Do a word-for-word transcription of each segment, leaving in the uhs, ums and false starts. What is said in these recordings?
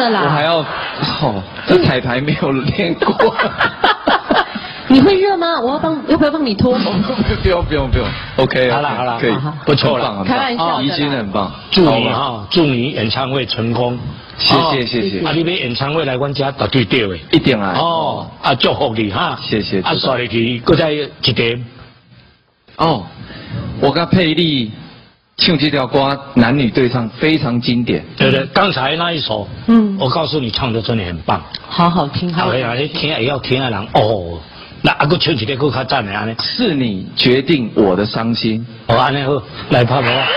了啦。 我还要哦，这彩排没有练过。 你会热吗？我要帮，要不要帮你脱？ 不用不用不用 ，OK， 好了好了， 可以， 不错了， 开玩笑的， 怡真的很棒， 祝你哈，祝你演唱会成功， 谢谢谢谢。 啊，你要演唱会来阮家绝对对的， 一定来。 哦，啊，祝福你哈， 谢谢。 啊，刷入去，搁再一点。 哦，我跟佩丽唱这条歌，男女对唱非常经典。 对对，刚才那一首，嗯，我告诉你，唱的真的很棒， 好好听，好听。啊，你听也要听的人哦。那啊，搁唱一个搁较赞的安尼。 是你决定我的伤心。 哦，安尼好，来拍拍啊。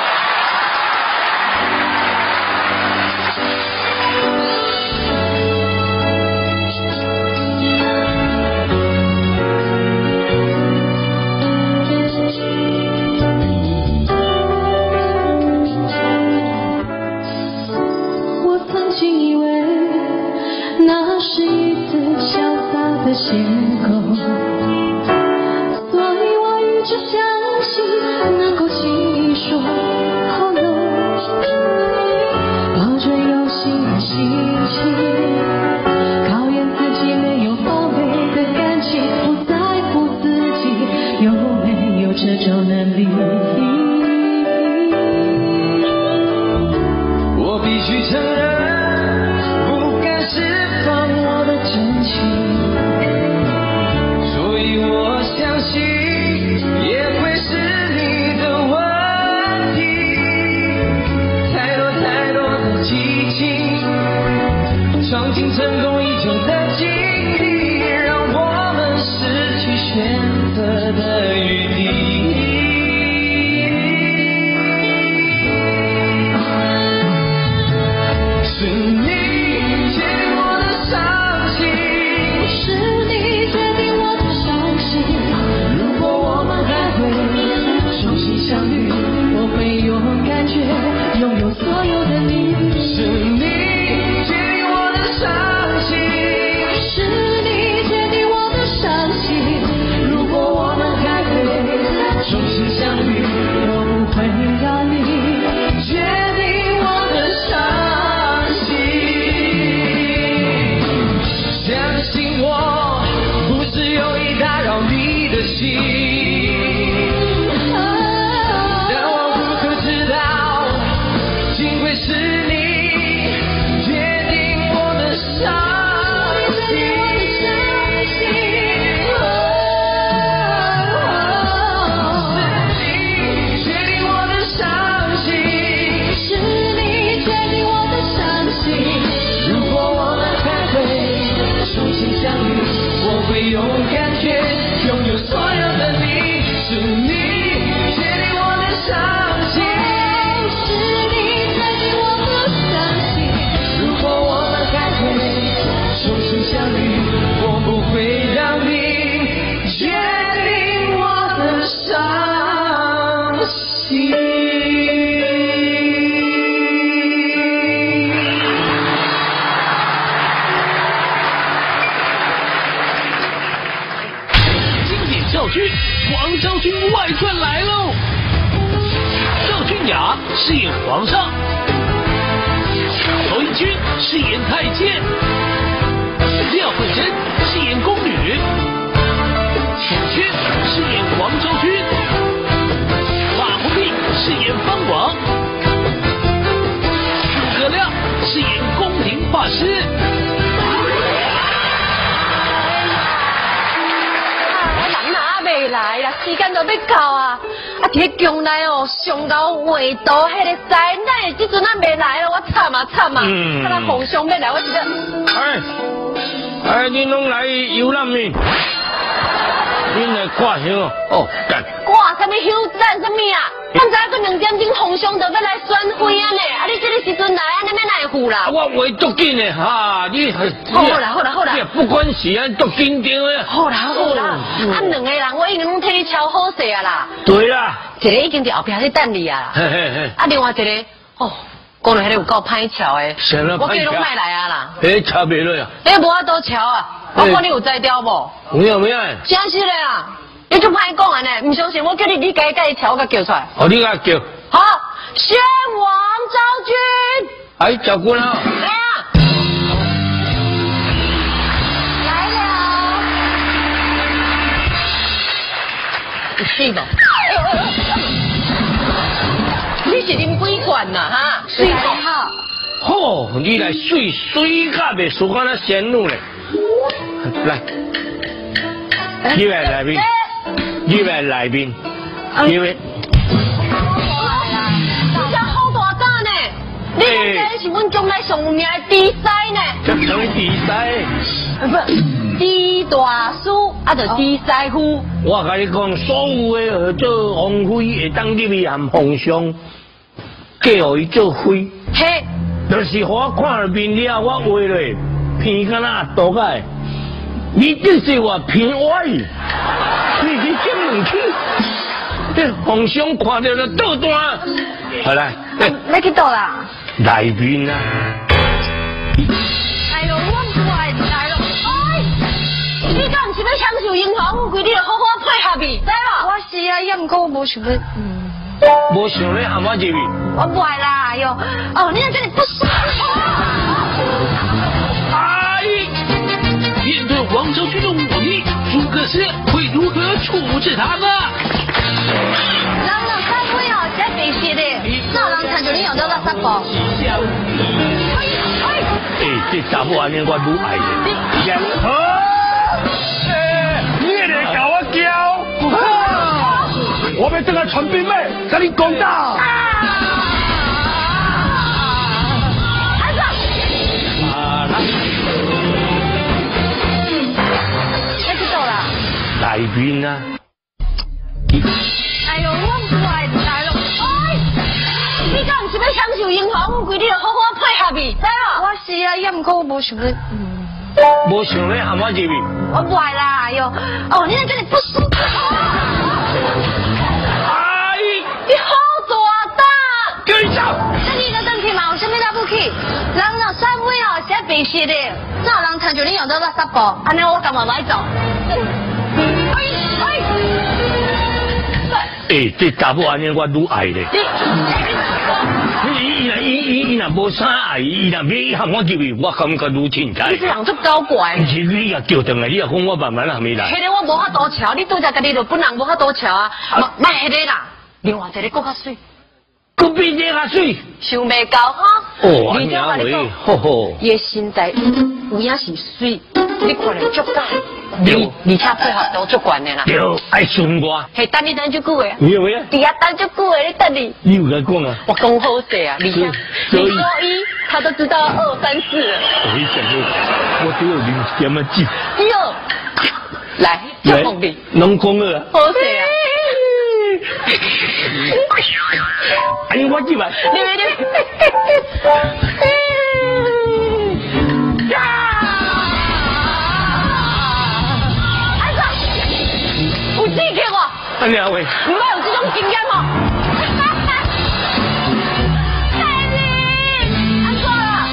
我曾经以为那是一次潇洒的邂逅，所以我一直相信能够轻易说 hello， 抱着有心的心情，考验自己没有防备的感情，不在乎自己有没有这种能力。我必须承认，不敢释放我的真情，所以我相信也会是你的问题。太多太多的激情，闯进成功已久的境地，让我们失去选择的余地。是你决定我的伤心，是你决定我的伤心。如果我们还会重新相遇，我会有感觉，拥有所有的你。是你决定我的伤心，是你决定我的伤心。如果我们还会重新相遇，我不会让你决定我的伤心。相信我，不是有意打扰你的心，但我不可知道，幸亏是你决定我的伤心。是你决定我的伤心，是你决定我的伤心。如果我们还会重新相遇，我会有感觉，拥有所有的你。是你决定我的伤心，是你决定我的伤心。如果我们还会重新相遇，我不会让你决定我的伤心。 经典教军，王昭君外传来喽！赵君雅饰演皇上，娄艺君饰演太监，廖慧珍饰演宫女，楚轩饰演王昭君，马红丽饰演藩王，诸葛亮饰演宫廷画师。 未来啦，时间都要到啊！啊，伫个宫内哦，上高画图迄个灾难，即阵啊未来了，我惨啊惨啊！嗯，看他皇上要来，我一个。 哎，哎，你拢来游览咩？恁来挂香哦？哦，干。 挂什么休战什么啊？咱知影个两点钟皇上就要来选妃啊呢！啊，你这个时阵来，啊，你要哪会啦？ 我话足紧的哈，你好啦好啦好啦， 不管时间足紧张的。 好啦好啦，啊两个人我已经拢替你敲好势啊啦。 对啦， 一个已经伫后壁咧等你啊。 嘿嘿嘿。 啊，另外一个哦，讲了迄个有够歹敲的，我叫你拢卖来啊啦。 诶，敲袂落啊？ 诶，无法度敲啊，我看你有才调无？ 有有没有？ 真是的啊。你就歹讲安尼，唔相信我叫你，你家家调我叫出来。 哦，你甲叫。 好，宣王昭君。 哎，赵君啊。 来啊。 水无？你是啉几罐呐？哈，水好。 好，你来水水甲袂输我那仙女嘞。来，入来内面，入来内面，入来。你家好大胆呢！你这是阮将来上有名的地师呢。这什么地师？不，地大叔啊，就地师傅。我甲你讲，所有的做王妃会当入去含皇上，嫁互伊做妃。嘿。就是我看了面了，我话咧偏敢那倒个，你这是我偏歪，你去进门去，这皇上看到了倒单，好来，你去倒啦？内面啊！哎呦，我唔怪来咯，哎，你敢唔是要享受英皇富贵，你就好好配合伊，知无？我是啊，也唔过我无想要，嗯。无想咧喊我入去，我不爱啦，哎呦，哦，你在这里不爽。 哎，面对王昭君的武力，诸葛亮会如何处置他呢？人人三杯哦，这必须的，哪人看到你用到垃圾包？ 哎，这查某安尼我愈爱的。好，哎，你也来搞我叫。我们这个陈兵妹跟你讲到。啊！啊！那去到啦？内面啊！哎呦，我唔来来咯！哎，你敢唔是要享受英皇富贵，你就好好配合伊，知无？我是啊，也唔过我无想要，嗯。无想咧喊我入去。我不爱啦，哎呦，哦，你在这里不舒服。你好大胆！叫你走！这你个登去嘛，有啥物了不起？人若三位哦，是必须的。哪人趁住你用到垃圾包，安尼我干嘛来走？哎哎！哎，这查某安尼我愈爱咧。伊伊伊伊伊若无啥爱，伊若要喊我入去，我感觉愈亲切。你这人足搞怪。不是你也叫转来，你也讲我慢慢还没来。迄个我无法多瞧，你拄则家己就本人无法多瞧啊。莫迄个啦。另外一个更较水，佫比这较水，想袂到哈。哦，安尼啊喂，吼吼，伊的身材有影是水，你看了足假，对，而且配合都足悬的啦。对，爱顺我。嘿，等你等足久的。有有啊。伫遐等足久的，你等你。你有甲讲啊？我讲好势啊，而且你说一，他都知道二三四了。我一讲过，我只有零点么几。哟，来，叫梦里。拢讲了。好势啊。哎呀，我进来！你别你！呀！安怎？有刺激我？安尼啊喂！唔要有这种经验哦！海丽，安怎啦？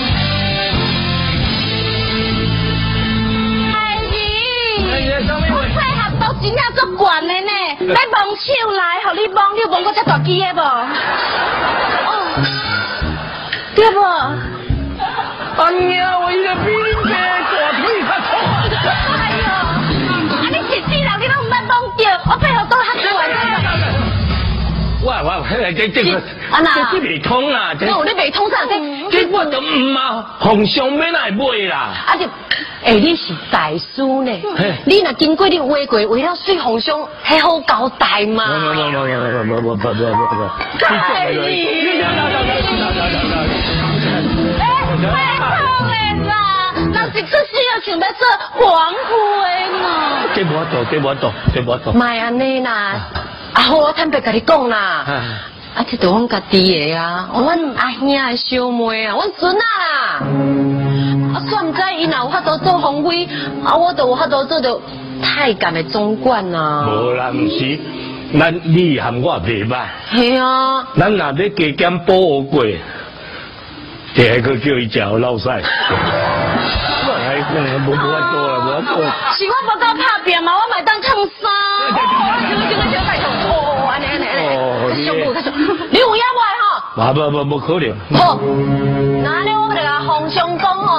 海丽，我配合都真正足悬的呢。来蒙手来，互你蒙，你有蒙过遮大支的无？哦，对无？哎呀，我伊个比你大腿较粗。哎呦，啊你一世人你拢唔捌蒙着，我背后都较悬。我我这这个，这这未通啦，这你未通啥？这这我都唔嘛，皇上要来买啦。啊就。哎，你是大师呢？你若经过你话过，为了水皇上，还好交代嘛？不不不不不不不不不不！哎，你走走走走走走走！哎，太好了啦！那是这是要想要做皇后的嘛？这无做，这无做，这无做。卖安尼啦！啊好，我坦白甲你讲啦。啊，这都阮家己的啊，阮阿兄的小妹啊，阮孙啊啦。啊，算唔知伊若有法度做皇妃，啊，我就有法度做到太监的总管啊。无啦，唔是，咱你含我袂歹。系啊。咱若要加减保护过，第二个叫伊食老师。我来讲，无无法做啦，无法做。是我无够拍拼嘛，我咪当唱衫。这个这个小拜托，哦，安尼安尼安尼，小步，你有影无吼？无无无无可能。好，那你我甲皇上讲哦，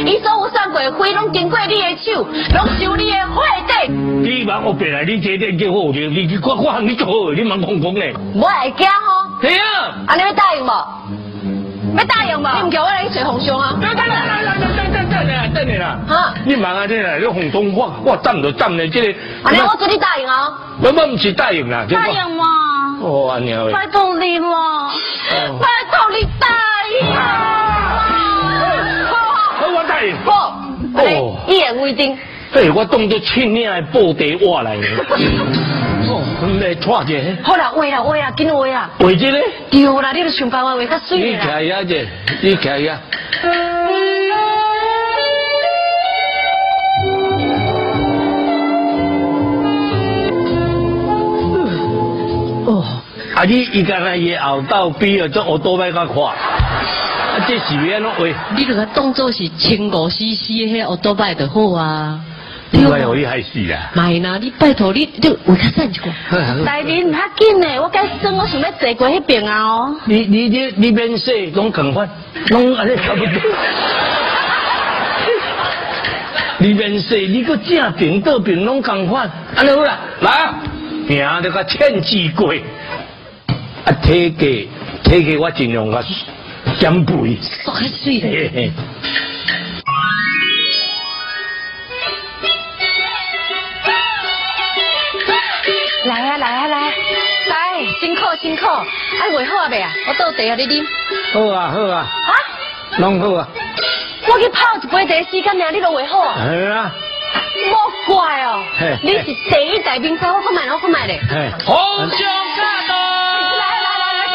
伊所有送过的花，拢经过你的手，拢受你的火底。 你忙我别来，你这点叫好着，你你我我喊你做好，你忙空空嘞。 我会惊吼。 系啊。 啊，你要答应无？要答应无？你唔叫我来去找红兄啊？ 等等等等等等等等等等你啦！ 哈， 你忙啊！这个你红东我我站就站咧，这个。 安尼我做你答应啊？ 我我唔是答应啦， 答应嘛？ 哦，安尼啊！ 拜托你嘛！拜托你答应啊！ 好，我答应。 好，哦，一言为定。 哎，我当作亲命的布袋话来。哦，来拖者。 好啦，话啦话啦，紧话啊！ 话这个？ 对啦，你都想办法话较水啦。 你徛遐者，你徛遐。哦，啊你伊干那伊后道比啊，这学多摆较快。啊，这是要安怎话？ 你就甲当做是清五死死的迄个多摆就好啊。 应该互你害死啦！ 买啦，你拜托你，你话较省一寡。 大面唔较紧嘞，我该算我想要坐过迄边啊哦。 你你你你免说，拢共款，拢安尼差不多。你免说，你个正平倒平拢共款，安尼好啦，来啊，名那个欠字过，啊体格体格我尽量个减肥。 说较水嘞。 来啊来啊来，来，辛苦辛苦，啊画好啊未啊？我倒茶啊你啉。 好啊好啊。 啊？ 拢好啊。 我去泡一杯茶时间尔，你都画好啊？ 系啊。 莫怪哦，你是第一代兵仔，我看卖我看卖咧。 红胸卡多。 来来来来，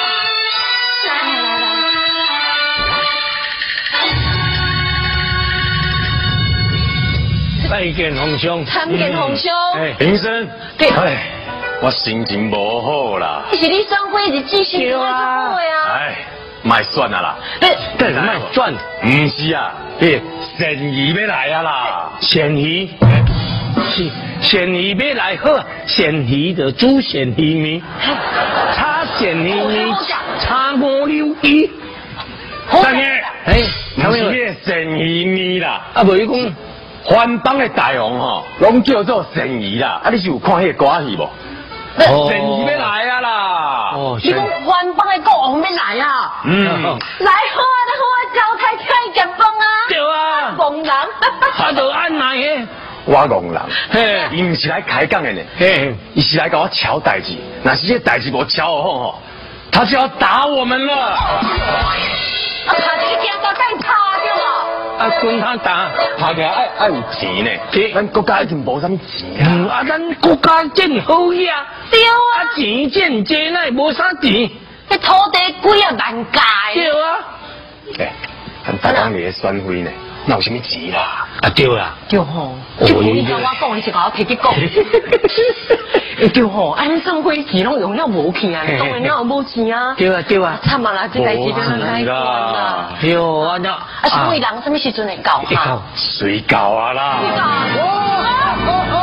来来来。 拜见红兄。 参见红兄。 林生。 对。 哎，我心情无好啦。 是你双花日记是我好的啊。 哎，卖算啊啦。 对，卖算。 唔是啊，嘿，咸鱼要来啊啦。 咸鱼。是咸鱼要来好，咸鱼就煮咸鱼面，炒咸鱼面，炒五柳鱼。 三爷， 哎， 唔是迄个咸鱼面啦。 啊，无伊讲。 番邦的大王吼，拢叫做咸鱼啦。啊，你是有看迄个歌戏无？咸鱼要来啊啦！ 哦，你讲番邦的国王要来啊？ 嗯， 来好啊，来好啊，招太太食饭啊！ 对啊， 戆人， 啊，就安那个。 我戆人， 嘿， 伊唔是来开讲的呢， 嘿， 伊是来跟我瞧代志。若是这代志无瞧好吼，他就要打我们了。 啊，他这个家都该差掉了。 啊，跟他打， 拍起来爱爱有钱呢，咱国家一定无啥钱啊。 啊，咱国家真好呀， 对啊， 啊钱真济，那无啥钱。 那土地几啊万价。 对啊。 哎，咱台湾里的选费呢，哪有什么钱啦？ 啊对啦。 对吼，即部你听我讲，你就甲我提起讲。对吼，安生花钱拢用了无去啊，当然哪有无钱啊？ 对啊对啊。 惨啊啦，这代志真该管啦。 对啊，那啊，所以人什么时阵会到哈？ 水搞啊啦！ 水搞。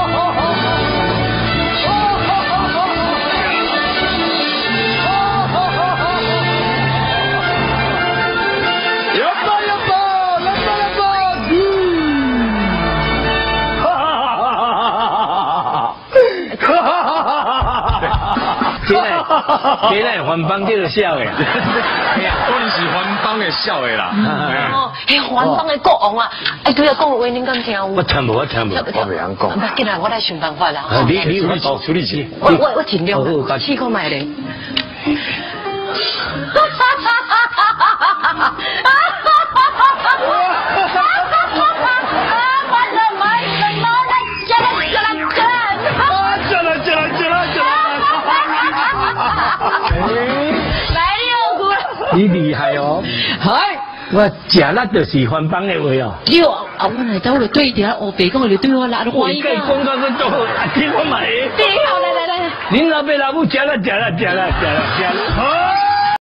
现在现在环帮这个笑的， 哎呀，我是环帮的笑的啦。 哦，迄环帮的国王啊，哎，对啊，讲话恁敢听有？ 我听无，我听无， 我袂晓讲。 不，进来我来想办法啦。 你你有处处理去？ 我我我尽量，试看卖咧。 你厉害哦！嗨，我食力就是番邦的话哦。 对啊，我来到了对调，我别讲你对我拉了欢喜。 我讲到个做好，听我买。 对，好来来来。 恁老爸老母食了食了食了食了食了。